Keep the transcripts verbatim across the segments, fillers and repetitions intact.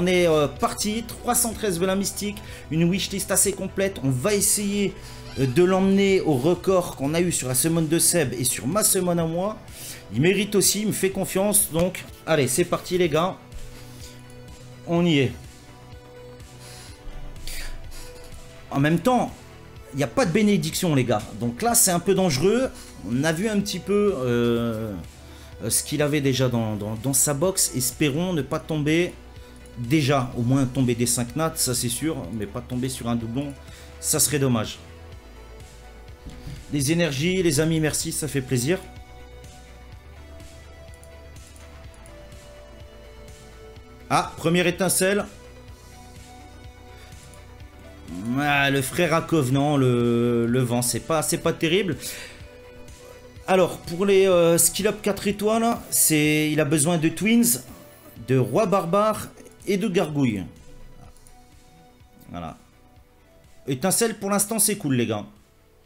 on est euh, parti. trois cent treize velins mystiques, une wishlist assez complète. On va essayer euh, de l'emmener au record qu'on a eu sur la semaine de Seb et sur ma semaine à moi. Il mérite aussi, il me fait confiance. Donc, allez, c'est parti les gars. On y est. En même temps, il n'y a pas de bénédiction les gars. Donc là, c'est un peu dangereux. On a vu un petit peu euh, ce qu'il avait déjà dans, dans, dans sa box. Espérons ne pas tomber. Déjà, au moins tomber des cinq nats, ça c'est sûr. Mais pas tomber sur un doublon, ça serait dommage. Les énergies, les amis, merci, ça fait plaisir. Ah, première étincelle. Ah, le frère à Covenant, le, le vent, c'est pas, c'est pas terrible. Alors, pour les euh, skill up quatre étoiles, c'est, il a besoin de Twins, de Roi Barbare et de Gargouille. Voilà. Étincelle, pour l'instant, c'est cool, les gars.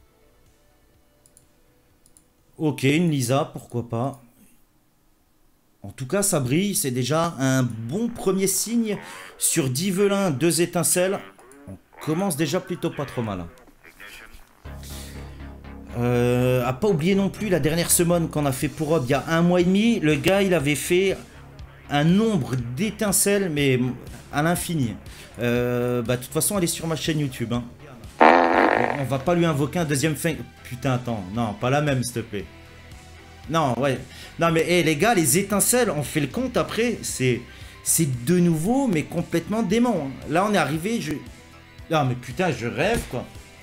Ok, une Lisa, pourquoi pas. En tout cas, ça brille, c'est déjà un bon premier signe. Sur dix velins, deux étincelles. On commence déjà plutôt pas trop mal. Euh, à pas oublier non plus la dernière semaine qu'on a fait pour Rob il y a un mois et demi. Le gars, il avait fait un nombre d'étincelles, mais à l'infini. Euh, bah, de toute façon, elle est sur ma chaîne YouTube. Hein. On va pas lui invoquer un deuxième fin. Putain, attends. Non, pas la même, s'il te plaît. Non, ouais. Non, mais hey, les gars, les étincelles, on fait le compte après. C'est c'est de nouveau, mais complètement dément. Hein. Là, on est arrivé. Je... Non, mais putain, je rêve, quoi.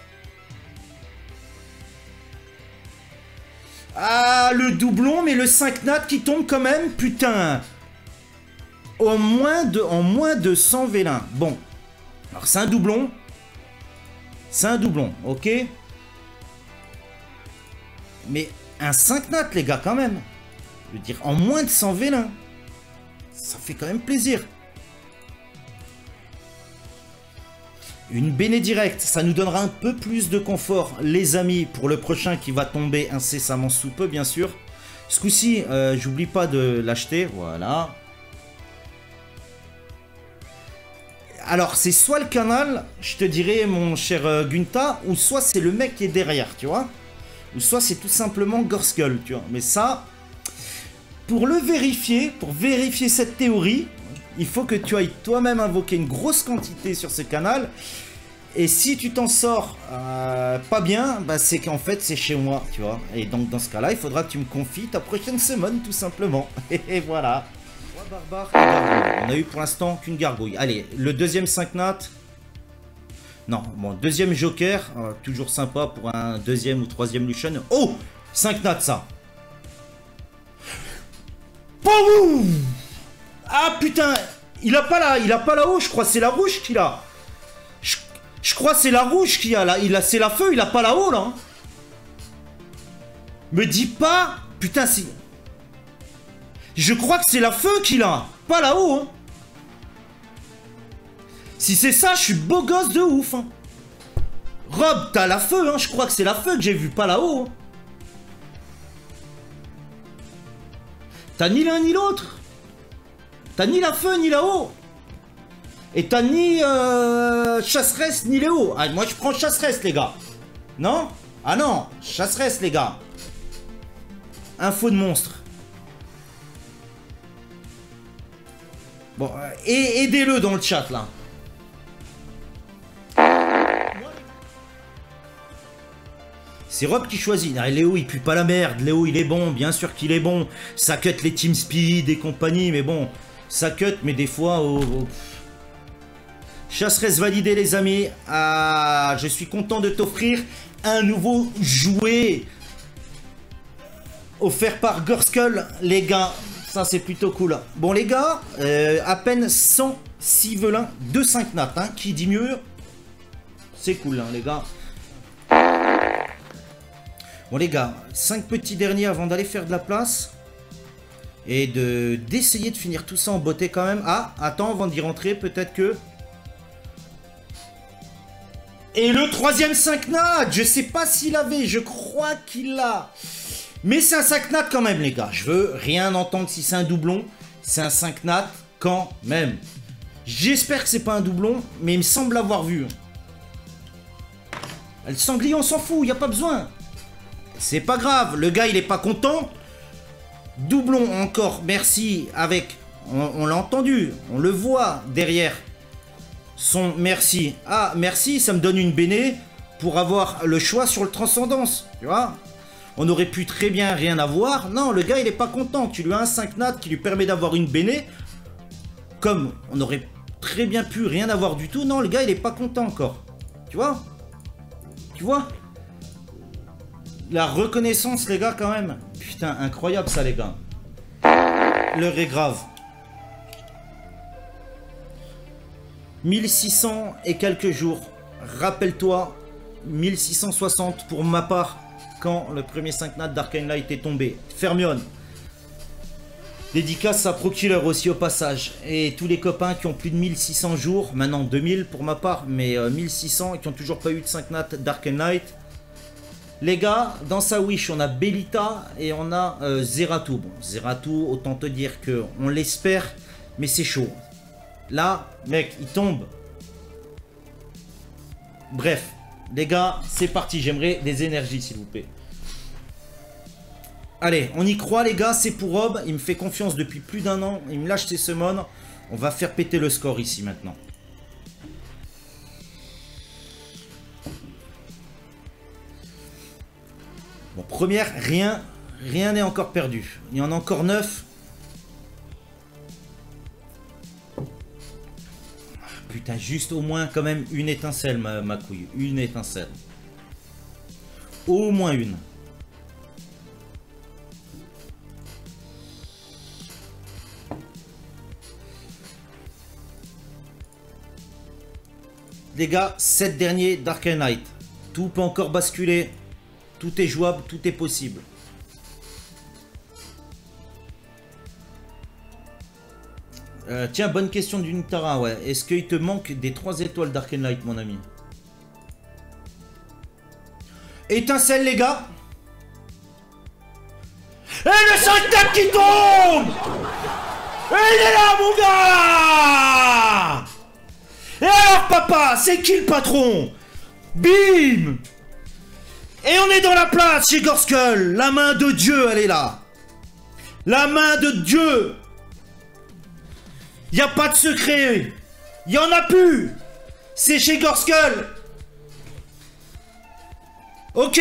Ah, le doublon, mais le cinq nat qui tombe quand même, putain. Au moins de, en moins de cent vélins. Bon. Alors, c'est un doublon. C'est un doublon, ok. Mais un cinq nat, les gars, quand même. Je veux dire, en moins de cent vélins. Ça fait quand même plaisir. Une bénédirecte, ça nous donnera un peu plus de confort, les amis, pour le prochain qui va tomber incessamment sous peu, bien sûr. Ce coup-ci, euh, j'oublie pas de l'acheter, voilà. Alors, c'est soit le canal, je te dirais, mon cher euh, Gunta, ou soit c'est le mec qui est derrière, tu vois. Ou soit c'est tout simplement Gorskull, tu vois. Mais ça, pour le vérifier, pour vérifier cette théorie, il faut que tu ailles toi-même invoquer une grosse quantité sur ce canal. Et si tu t'en sors euh, pas bien, bah c'est qu'en fait c'est chez moi, tu vois. Et donc dans ce cas-là, il faudra que tu me confies ta prochaine semaine, tout simplement. Et voilà. Roi Barbare et Gargouille. On a eu pour l'instant qu'une Gargouille. Allez, le deuxième cinq nat. Non, bon, deuxième Joker. Euh, toujours sympa pour un deuxième ou troisième Lucian. Oh, cinq nat ça. Boum. Ah putain, il a pas là, il a pas là-haut, je crois c'est la rouge qu'il a. Je, je crois c'est la rouge qu'il a là, il a c'est la feu, il a pas là-haut là. Me dis pas, putain si. Je crois que c'est la feu qu'il a, pas là-haut. Hein. Si c'est ça, je suis beau gosse de ouf. Hein. Rob, t'as la feu, hein, je crois que c'est la feu que j'ai vu, pas là-haut. Hein. T'as ni l'un ni l'autre. T'as ni la feu ni la haut. Et t'as ni euh, chasseresse ni les hauts. Ah, moi je prends chasseresse les gars. Non? Ah non, chasseresse les gars. Info de monstre. Bon, euh, et aidez-le dans le chat là. C'est Rob qui choisit. Ah, Léo, il pue pas la merde. Léo, il est bon. Bien sûr qu'il est bon. Ça cut les Team Speed et compagnie. Mais bon, ça cut. Mais des fois... Oh, oh. Chasseresse validée, les amis. Ah, je suis content de t'offrir un nouveau jouet. Offert par Gorskull, les gars. Ça, c'est plutôt cool. Bon, les gars, euh, à peine cent six velins de cinq nat. Hein, qui dit mieux? C'est cool, hein, les gars. Bon les gars, cinq petits derniers avant d'aller faire de la place. Et de d'essayer de finir tout ça en beauté quand même. Ah, attends, avant d'y rentrer, peut-être que... Et le troisième cinq nat, je sais pas s'il avait, je crois qu'il l'a. Mais c'est un cinq nat quand même les gars. Je veux rien entendre si c'est un doublon. C'est un cinq nat quand même. J'espère que c'est pas un doublon, mais il me semble l'avoir vu. Le sanglier, on s'en fout, il n'y a pas besoin. C'est pas grave, le gars, il est pas content. Doublon encore, merci, avec... On, on l'a entendu, on le voit derrière son merci. Ah, merci, ça me donne une béné pour avoir le choix sur le transcendance, tu vois. On aurait pu très bien rien avoir. Non, le gars, il est pas content. Tu lui as un cinq nat qui lui permet d'avoir une béné. Comme on aurait très bien pu rien avoir du tout. Non, le gars, il est pas content encore. Tu vois? Tu vois? La reconnaissance, les gars, quand même. Putain, incroyable ça, les gars. L'heure est grave. mille six cents et quelques jours. Rappelle-toi, mille six cent soixante pour ma part, quand le premier cinq nat d'Arcane Light est tombé. Fermione. Dédicace à ProKiller aussi au passage. Et tous les copains qui ont plus de mille six cents jours, maintenant deux mille pour ma part, mais euh, mille six cents et qui n'ont toujours pas eu de cinq nat d'Arcane Light. Les gars, dans sa wish, on a Bellita et on a euh, Zeratou. Bon, Zeratou, autant te dire que on l'espère, mais c'est chaud. Là, mec, il tombe. Bref, les gars, c'est parti. J'aimerais des énergies, s'il vous plaît. Allez, on y croit, les gars. C'est pour Rob. Il me fait confiance depuis plus d'un an. Il me lâche ses summons. On va faire péter le score ici, maintenant. Bon, première, rien. Rien n'est encore perdu. Il y en a encore neuf. Putain, juste au moins quand même une étincelle, ma, ma couille. Une étincelle. Au moins une. Les gars, sept derniers d'Arcane Light. Tout peut encore basculer. Tout est jouable, tout est possible. Euh, tiens, bonne question du Nitara, ouais. Est-ce qu'il te manque des trois étoiles d'Arcane Light, mon ami? Étincelle, les gars. Et le cinq nat qui tombe. Et il est là, mon gars. Et alors, papa, c'est qui le patron? Bim. Et on est dans la place chez Gorskull. La main de Dieu, elle est là. La main de Dieu. Il n'y a pas de secret. Il n'y en a plus. C'est chez Gorskull. Ok.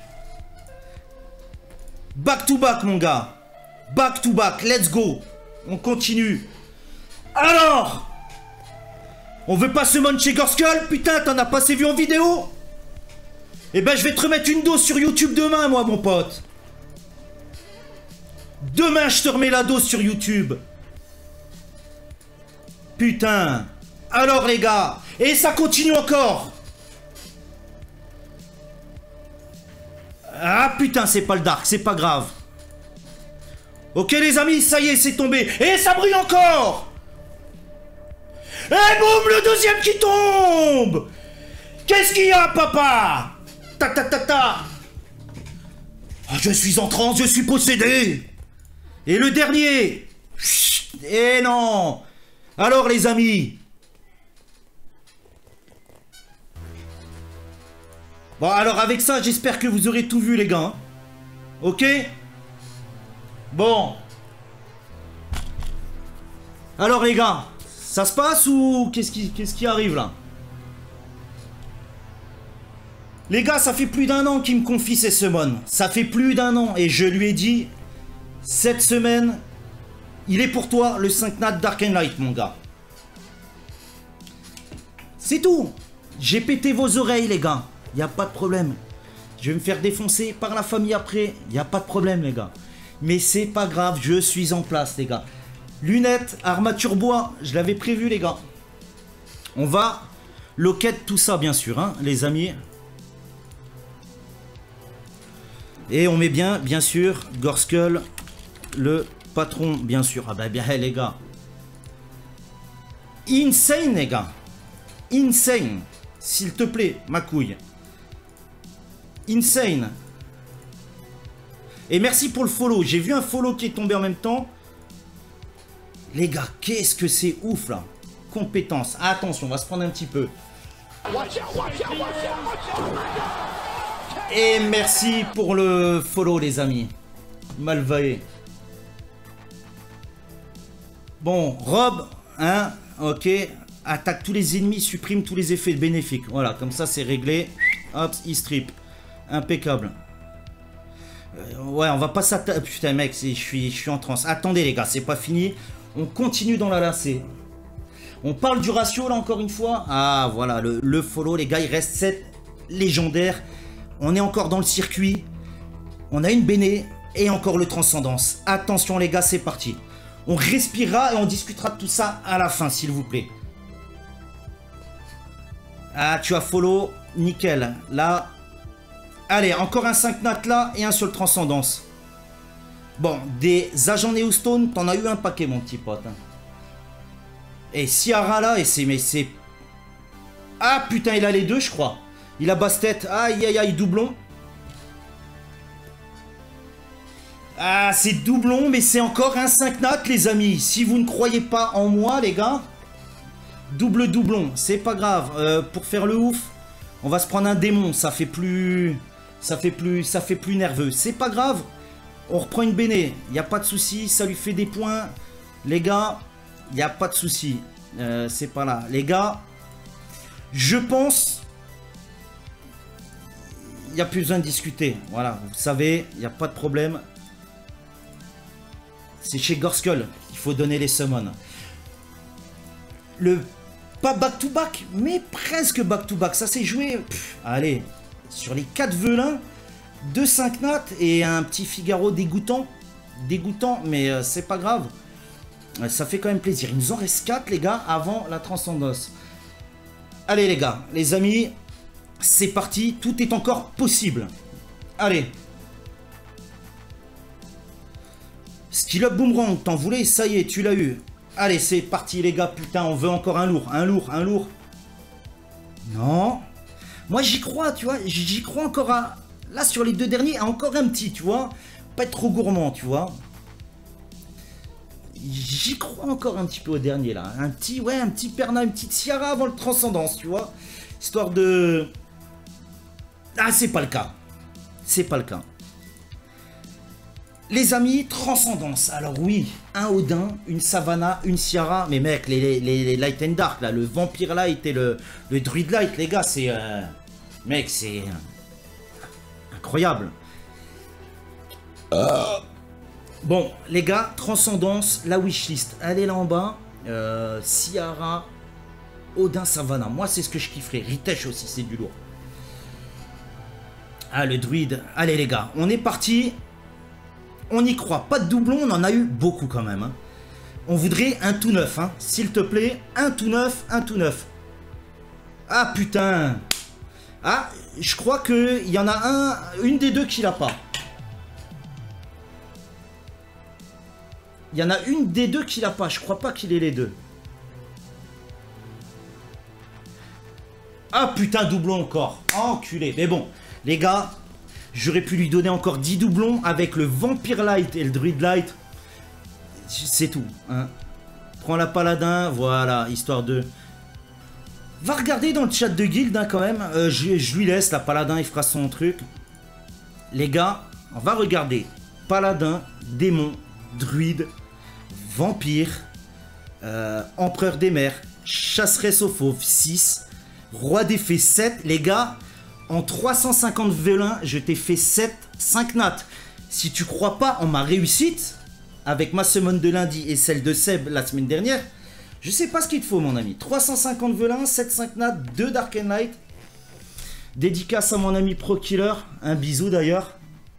Back to back, mon gars. Back to back. Let's go. On continue. Alors, on veut pas summon chez Gorskull? Putain, t'en as pas assez vu en vidéo? Eh ben, je vais te remettre une dose sur YouTube demain, moi, mon pote. Demain, je te remets la dose sur YouTube. Putain. Alors, les gars. Et ça continue encore. Ah, putain, c'est pas le dark. C'est pas grave. Ok, les amis, ça y est, c'est tombé. Et ça brille encore. Et boum, le deuxième qui tombe. Qu'est-ce qu'il y a, papa? Ta ta ta ta. Oh, je suis en transe, je suis possédé. Et le dernier. Chut, et non. Alors, les amis. Bon, alors avec ça, j'espère que vous aurez tout vu, les gars. Ok? Bon. Alors, les gars, ça se passe ou qu'est-ce qui, qu'est-ce qui arrive, là? Les gars, ça fait plus d'un an qu'il me confie ses summons. Ça fait plus d'un an. Et je lui ai dit, cette semaine, il est pour toi le cinq nat d'Arcane Light, mon gars. C'est tout. J'ai pété vos oreilles, les gars. Il n'y a pas de problème. Je vais me faire défoncer par la famille après. Il n'y a pas de problème, les gars. Mais c'est pas grave, je suis en place, les gars. Lunettes, armature bois, je l'avais prévu, les gars. On va loquette tout ça, bien sûr, hein, les amis. Et on met bien, bien sûr, Gorskull, le patron, bien sûr. Ah bah bien, les gars. Insane, les gars. Insane. S'il te plaît, ma couille. Insane. Et merci pour le follow. J'ai vu un follow qui est tombé en même temps. Les gars, qu'est-ce que c'est ouf, là. compétence. Attention, on va se prendre un petit peu. Et merci pour le follow, les amis. Malvaé. Bon, Rob, hein, ok. Attaque tous les ennemis, supprime tous les effets bénéfiques. Voilà, comme ça c'est réglé. Hop, il strip. Impeccable. Euh, ouais, on va pas s'attaquer. Putain, mec, je suis, je suis en transe. Attendez, les gars, c'est pas fini. On continue dans la lacée. On parle du ratio, là, encore une fois. Ah, voilà, le, le follow, les gars, il reste sept légendaires. On est encore dans le circuit. On a une béné et encore le transcendance. Attention, les gars, c'est parti. On respirera et on discutera de tout ça à la fin, s'il vous plaît. Ah, tu as follow. Nickel. Là. Allez, encore un cinq nat là et un sur le transcendance. Bon, des agents Neostone, t'en as eu un paquet, mon petit pote. Hein. Et Ciara là, et c'est... mais c'est... Ah, putain, il a les deux, je crois. Il a basse-tête. Aïe, aïe, aïe, doublon. Ah, c'est doublon, mais c'est encore un cinq nat, les amis. Si vous ne croyez pas en moi, les gars, double doublon, c'est pas grave. Euh, pour faire le ouf, on va se prendre un démon. Ça fait plus... Ça fait plus... Ça fait plus nerveux. C'est pas grave. On reprend une béné. Il n'y a pas de souci. Ça lui fait des points. Les gars, il n'y a pas de souci. Euh, c'est pas là. Les gars, je pense... Il n'y a plus besoin de discuter. Voilà, vous savez, il n'y a pas de problème. C'est chez Gorskull qu'il faut donner les summons. Le... Pas back-to-back, mais presque back-to-back. Ça s'est joué... Pff, allez, sur les quatre velins, deux cinq nat et un petit Figaro dégoûtant. Dégoûtant, mais euh, c'est pas grave. Euh, ça fait quand même plaisir. Il nous en reste quatre, les gars, avant la transcendance. Allez, les gars, les amis, c'est parti. Tout est encore possible. Allez. Skill up boomerang, t'en voulais, ça y est, tu l'as eu. Allez, c'est parti, les gars. Putain, on veut encore un lourd, un lourd, un lourd. Non. Moi, j'y crois, tu vois. J'y crois encore à... Là, sur les deux derniers, encore un petit, tu vois. Pas être trop gourmand, tu vois. J'y crois encore un petit peu au dernier, là. Un petit, ouais, un petit Perna, une petite Ciara avant le transcendance, tu vois. Histoire de... Ah, c'est pas le cas. C'est pas le cas. Les amis, transcendance. Alors oui, un Odin, une Savannah, une Ciara. Mais mec, les, les, les Light and Dark, là, le Vampire Light et le, le Druid Light, les gars, c'est... Euh... Mec, c'est... Euh... incroyable. Euh... Bon, les gars, transcendance, la wishlist. Elle est là en bas. Euh, Ciara, Odin, Savannah. Moi, c'est ce que je kifferais. Ritesh aussi, c'est du lourd. Ah, le druide. Allez, les gars, on est parti. On y croit. Pas de doublon, on en a eu beaucoup quand même. Hein. On voudrait un tout neuf, hein. S'il te plaît. Un tout neuf, un tout neuf. Ah, putain. Ah, je crois qu'il y en a un, une des deux qui l'a pas. Il y en a une des deux qui l'a pas. Je crois pas qu'il ait les deux. Ah, putain, doublon encore. Enculé. Mais bon, les gars... J'aurais pu lui donner encore dix doublons avec le Vampire Light et le Druid Light. C'est tout. Hein. Prends la Paladin, voilà, histoire de... Va regarder dans le chat de guild hein, quand même. Euh, je, je lui laisse, la Paladin, il fera son truc. Les gars, on va regarder. Paladin, Démon, Druide, Vampire, euh, Empereur des Mers, Chasseresse aux Fauves, six, Roi des Fées, sept. Les gars... En trois cent cinquante velins, je t'ai fait sept, cinq nat. Si tu crois pas en ma réussite, avec ma summon de lundi et celle de Seb la semaine dernière, je sais pas ce qu'il te faut, mon ami. trois cent cinquante velins, sept, cinq nat, deux Dark and Light. Dédicace à mon ami Pro Killer. Un bisou d'ailleurs.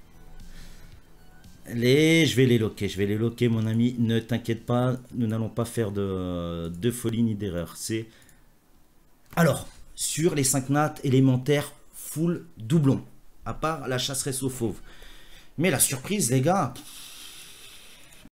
Les... Je vais les loquer, je vais les loquer, mon ami. Ne t'inquiète pas, nous n'allons pas faire de, de folie ni d'erreur. C'est... Alors, sur les cinq nat élémentaires, full doublon, à part la chasseresse aux fauves. Mais la surprise, les gars,